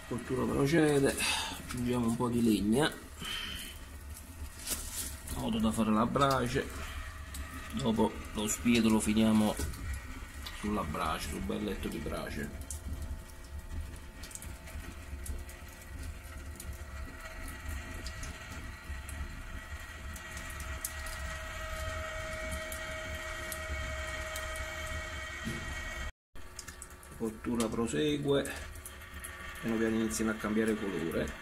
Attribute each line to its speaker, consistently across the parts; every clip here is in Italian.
Speaker 1: cottura procede, aggiungiamo un po' di legna in modo da fare la brace. Dopo lo spiedo lo finiamo sulla brace, sul bel letto di brace. La cottura prosegue, piano piano iniziano a cambiare colore.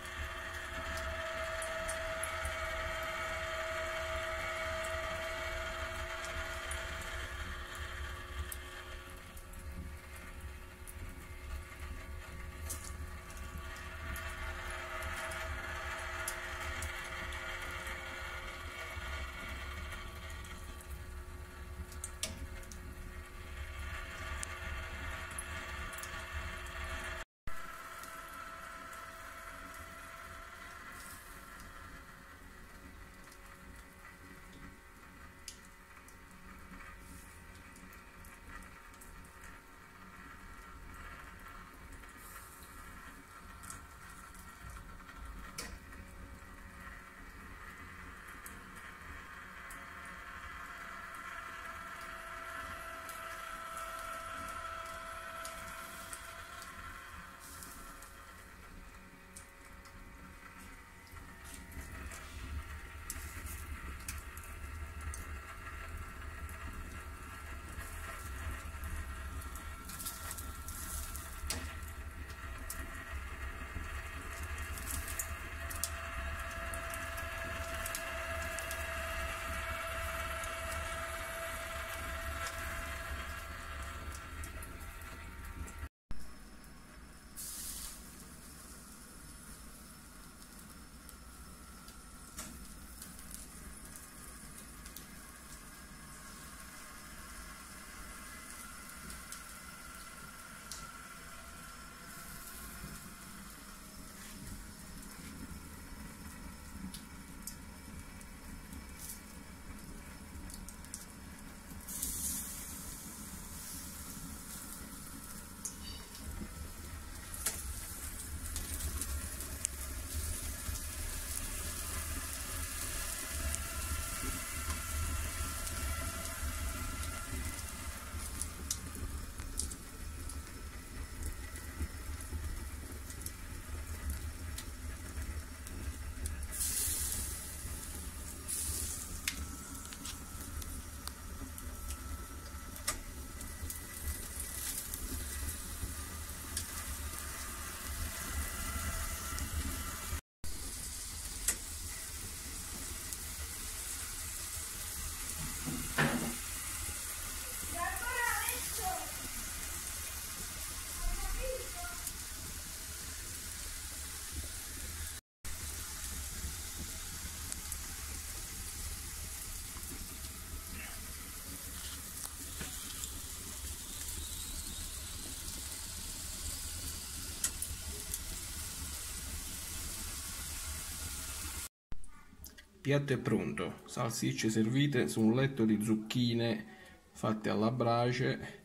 Speaker 1: Piatto è pronto, salsicce servite su un letto di zucchine fatte alla brace,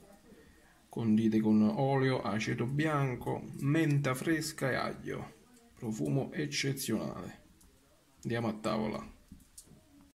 Speaker 1: condite con olio, aceto bianco, menta fresca e aglio. Profumo eccezionale. Andiamo a tavola.